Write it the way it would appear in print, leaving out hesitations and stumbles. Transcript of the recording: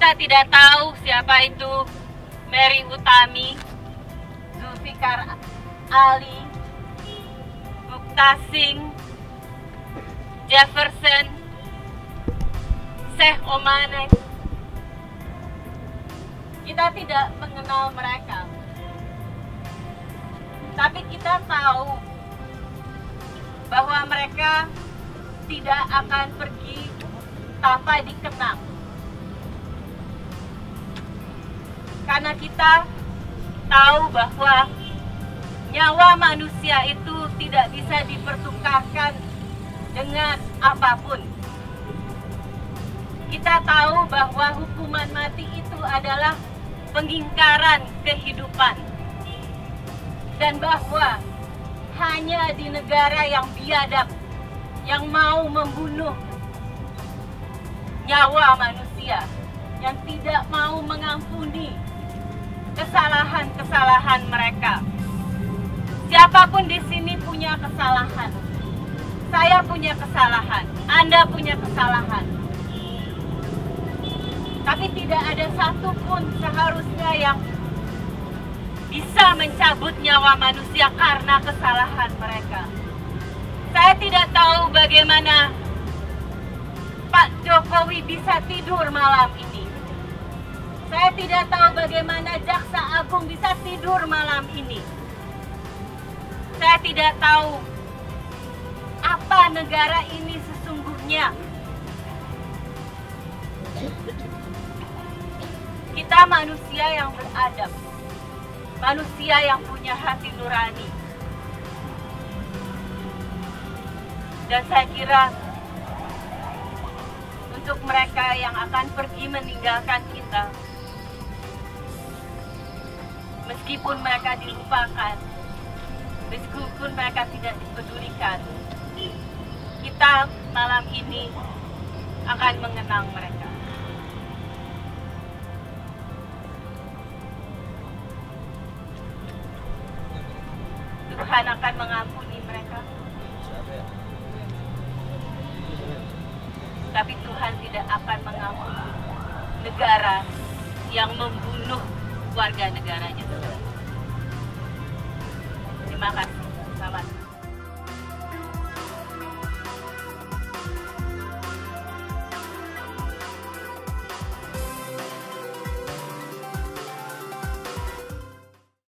Kita tidak tahu siapa itu Mary Utami, Zulfikar Ali, Muktasing, Jefferson, Syekh Omanek. Kita tidak mengenal mereka. Tapi kita tahu bahwa mereka tidak akan pergi tanpa dikenang. Karena kita tahu bahwa nyawa manusia itu tidak bisa dipertukarkan dengan apapun. Kita tahu bahwa hukuman mati itu adalah pengingkaran kehidupan. Dan bahwa hanya di negara yang biadab, yang mau membunuh nyawa manusia, yang tidak mau mengampuni kesalahan-kesalahan mereka. Siapapun di sini punya kesalahan. Saya punya kesalahan, Anda punya kesalahan. Tapi tidak ada satupun seharusnya yang bisa mencabut nyawa manusia karena kesalahan mereka. Saya tidak tahu bagaimana Pak Jokowi bisa tidur malam ini. Saya tidak tahu bagaimana Jaksa Agung bisa tidur malam ini. Saya tidak tahu apa negara ini sesungguhnya. Kita manusia yang beradab, manusia yang punya hati nurani. Dan saya kira untuk mereka yang akan pergi meninggalkan kita, meskipun mereka dilupakan, meskipun mereka tidak dipedulikan, kita malam ini akan mengenang mereka. Tuhan akan mengampuni mereka. Tapi Tuhan tidak akan mengampuni negara yang membunuh warga negaranya. Terima kasih.